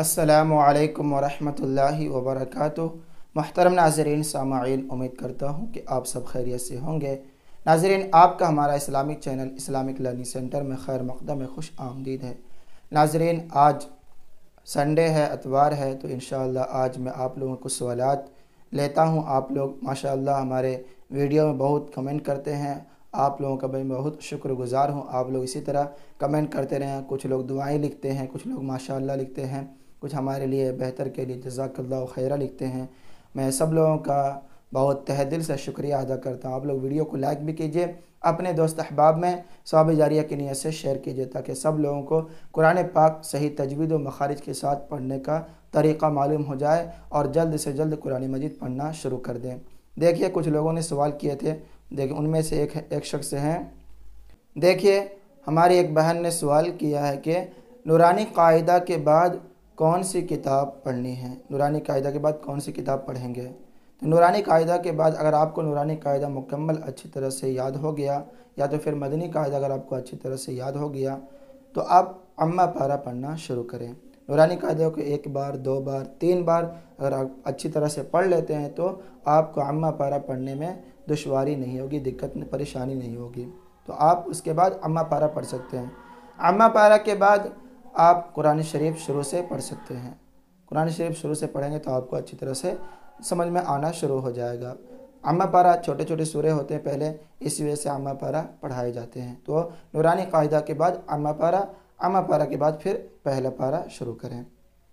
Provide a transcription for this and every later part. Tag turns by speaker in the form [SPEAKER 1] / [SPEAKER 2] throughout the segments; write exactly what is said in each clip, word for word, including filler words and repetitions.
[SPEAKER 1] السلام علیکم ورحمۃ اللہ وبرکاتہ۔ محترم ناظرین سامعین، امید کرتا ہوں کہ آپ سب خیریت سے ہوں گے۔ ناظرین، آپ کا ہمارا Islamic channel Islamic learning centre میں خیر مقدم میں خوش آمدید ہے۔ ناظرین، آج سنڈے ہے، اتوار ہے، تو انشاءاللہ آج میں آپ لوگوں کو سوالات لیتا ہوں۔ آپ لوگ ماشاءاللہ ہمارے ویڈیو میں بہت کمنٹ کرتے ہیں، آپ لوگوں کا میں بہت شکر گزار ہوں۔ آپ لوگ اسی طرح کمنٹ کرتے رہیں، کچھ لوگ دعائیں لکھتے ہیں، کچھ لوگ ماشاءاللہ لکھتے ہیں، کچھ ہمارے لیے بہتر کے لیے جزاک اللہ خیرہ لکھتے ہیں۔ میں سب لوگوں کا بہت تہ دل سے شکریہ ادا کرتا ہوں۔ آپ لوگ ویڈیو کو لائک بھی کیجئے، اپنے دوست احباب میں ثواب جاریہ کی نیت سے شیئر کیجئے، تاکہ سب لوگوں کو قرآن پاک صحیح تجوید و مخارج کے ساتھ پڑھنے کا طریقہ معلوم ہو جائے اور جلد سے جلد قرآن مجید پڑھنا شروع کر دیں۔ دیکھیے، کچھ لوگوں نے سوال کیے تھے، دیکھیں ان میں سے ایک ایک شخص ہیں۔ دیکھیے، ہماری ایک بہن نے سوال کیا ہے کہ نورانی قاعدہ کے بعد کون سی کتاب پڑھنی ہے؟ نورانی قاعدہ کے بعد کون سی کتاب پڑھیں گے؟ تو نورانی قاعدہ کے بعد اگر آپ کو نورانی قاعدہ مکمل اچھی طرح سے یاد ہو گیا، یا تو پھر مدنی قاعدہ اگر آپ کو اچھی طرح سے یاد ہو گیا، تو آپ عامہ پارہ پڑھنا شروع کریں۔ نورانی قاعدہ کو ایک بار، دو بار، تین بار اگر آپ اچھی طرح سے پڑھ لیتے ہیں تو آپ کو عامہ پارہ پڑھنے میں دشواری نہیں ہوگی، دقت پریشانی نہیں ہوگی، تو آپ اس کے بعد عامہ پارہ پڑھ سکتے ہیں۔ عامہ پارہ کے بعد آپ قرآن شریف شروع سے پڑھ سکتے ہیں۔ قرآن شریف شروع سے پڑھیں گے تو آپ کو اچھی طرح سے سمجھ میں آنا شروع ہو جائے گا۔ عامہ پارہ چھوٹے چھوٹے سورے ہوتے ہیں پہلے، اس وجہ سے عامہ پارہ پڑھائے جاتے ہیں۔ تو نورانی قاعدہ کے بعد عامہ پارہ، عامہ پارہ کے بعد پھر پہلا پارہ شروع کریں۔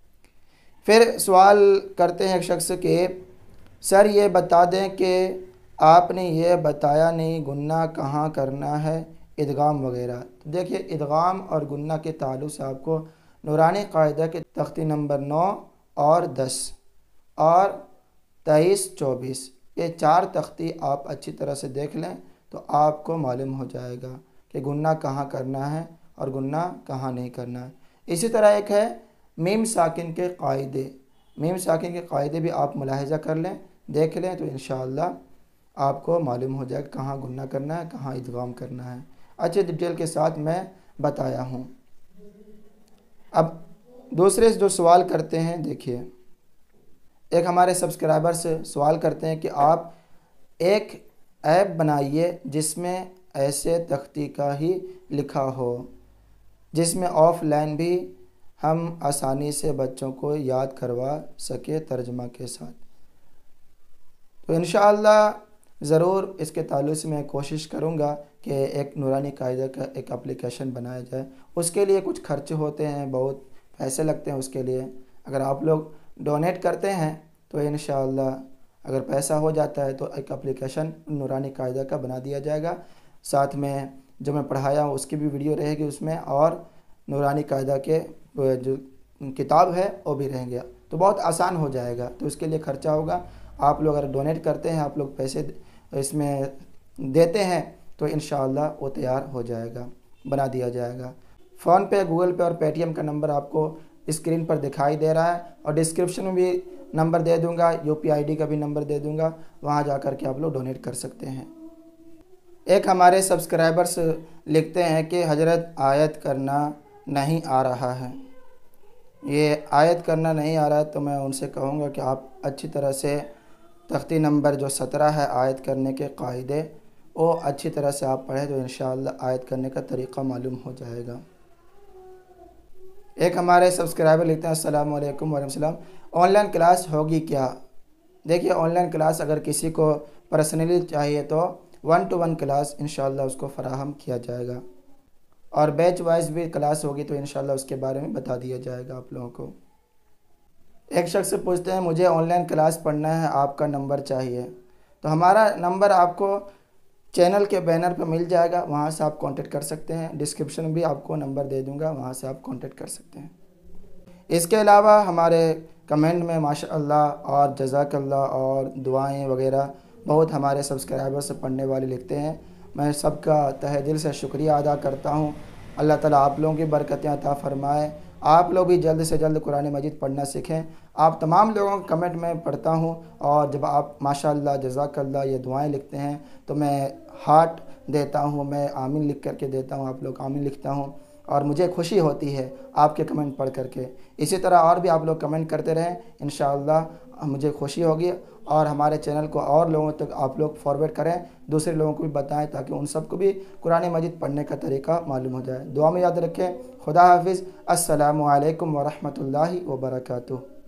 [SPEAKER 1] پھر سوال کرتے ہیں ایک شخص کہ سر یہ بتا دیں کہ آپ نے یہ بتایا نہیں گنہ کہاں کرنا ہے، ادغام وغیرہ۔ تو دیکھیے، ادغام اور گنہ کے تعلق سے آپ کو نورانی قاعدہ کے تختی نمبر نو اور دس اور تیئیس چوبیس، یہ چار تختی آپ اچھی طرح سے دیکھ لیں تو آپ کو معلوم ہو جائے گا کہ گنہ کہاں کرنا ہے اور گنہ کہاں نہیں کرنا ہے۔ اسی طرح ایک ہے میم ساکن کے قاعدے۔ میم ساکن کے قاعدے بھی آپ ملاحظہ کر لیں، دیکھ لیں، تو انشاءاللہ آپ کو معلوم ہو جائے گا کہاں گنہ کرنا ہے، کہاں ادغام کرنا ہے۔ اچھے ڈیٹیل کے ساتھ میں بتایا ہوں۔ اب دوسرے جو سوال کرتے ہیں، دیکھیے، ایک ہمارے سبسکرائبر سے سوال کرتے ہیں کہ آپ ایک ایپ بنائیے جس میں ایسے تختی کا ہی لکھا ہو، جس میں آف لائن بھی ہم آسانی سے بچوں کو یاد کروا سکے ترجمہ کے ساتھ۔ تو انشاءاللہ ضرور اس کے تعلق سے میں کوشش کروں گا کہ ایک نورانی قاعدہ کا ایک اپلیکیشن بنایا جائے۔ اس کے لیے کچھ خرچ ہوتے ہیں، بہت پیسے لگتے ہیں اس کے لیے۔ اگر آپ لوگ ڈونیٹ کرتے ہیں تو انشاءاللہ اگر پیسہ ہو جاتا ہے تو ایک اپلیکیشن نورانی قاعدہ کا بنا دیا جائے گا، ساتھ میں جو میں پڑھایا ہوں اس کی بھی ویڈیو رہے گی اس میں، اور نورانی قاعدہ کے جو کتاب ہے وہ بھی رہیں گے، تو بہت آسان ہو جائے گا۔ تو اس کے لیے خرچہ ہوگا، آپ لوگ اگر ڈونیٹ کرتے ہیں، آپ لوگ پیسے اس میں دیتے ہیں تو انشاءاللہ وہ تیار ہو جائے گا، بنا دیا جائے گا۔ فون پے، گوگل پے اور پے ٹی ایم کا نمبر آپ کو اسکرین پر دکھائی دے رہا ہے، اور ڈسکرپشن میں بھی نمبر دے دوں گا، یو پی آئی ڈی کا بھی نمبر دے دوں گا، وہاں جا کر کے آپ لوگ ڈونیٹ کر سکتے ہیں۔ ایک ہمارے سبسکرائبرز لکھتے ہیں کہ حضرت آیت کرنا نہیں آ رہا ہے۔ یہ آیت کرنا نہیں آ رہا ہے تو میں ان سے کہوں گا کہ آپ اچھی طرح سے تختی نمبر جو سترہ ہے آیت کرنے کے قاعدے، وہ اچھی طرح سے آپ پڑھیں تو انشاءاللہ آیت کرنے کا طریقہ معلوم ہو جائے گا۔ ایک ہمارے سبسکرائبر لکھتے ہیں السلام علیکم ورحمۃ اللہ، آن لائن کلاس ہوگی کیا؟ دیکھیے، آن لائن کلاس اگر کسی کو پرسنلی چاہیے تو ون ٹو ون کلاس انشاءاللہ اس کو فراہم کیا جائے گا، اور بیچ وائز بھی کلاس ہوگی تو انشاءاللہ اس کے بارے میں بتا دیا جائے گا آپ لوگوں کو۔ ایک شخص سے پوچھتے ہیں مجھے آن لائن کلاس پڑھنا ہے، آپ کا نمبر چاہیے۔ تو ہمارا نمبر آپ کو چینل کے بینر پہ مل جائے گا، وہاں سے آپ کانٹیکٹ کر سکتے ہیں، ڈسکرپشن میں بھی آپ کو نمبر دے دوں گا، وہاں سے آپ کانٹیکٹ کر سکتے ہیں۔ اس کے علاوہ ہمارے کمنٹ میں ماشاءاللہ اور جزاک اللہ اور دعائیں وغیرہ بہت ہمارے سبسکرائبر سے پڑھنے والے لکھتے ہیں، میں سب کا تہ دل سے شکریہ ادا کرتا ہوں۔ اللہ تعالیٰ آپ لوگوں کی برکتیں عطا فرمائے، آپ لوگ بھی جلد سے جلد قرآن مجید پڑھنا سیکھیں۔ آپ تمام لوگوں کے کمنٹ میں پڑھتا ہوں، اور جب آپ ماشاءاللہ جزاک اللہ یہ دعائیں لکھتے ہیں تو میں ہارٹ دیتا ہوں، میں آمین لکھ کر کے دیتا ہوں، آپ لوگ آمین لکھتا ہوں، اور مجھے خوشی ہوتی ہے آپ کے کمنٹ پڑھ کر کے۔ اسی طرح اور بھی آپ لوگ کمنٹ کرتے رہیں، انشاءاللہ مجھے خوشی ہوگی، اور ہمارے چینل کو اور لوگوں تک آپ لوگ فارورڈ کریں، دوسرے لوگوں کو بھی بتائیں تاکہ ان سب کو بھی قرآن مجید پڑھنے کا طریقہ معلوم ہو جائے۔ دعا میں یاد رکھیں۔ خدا حافظ۔ السلام علیکم ورحمۃ اللہ وبرکاتہ۔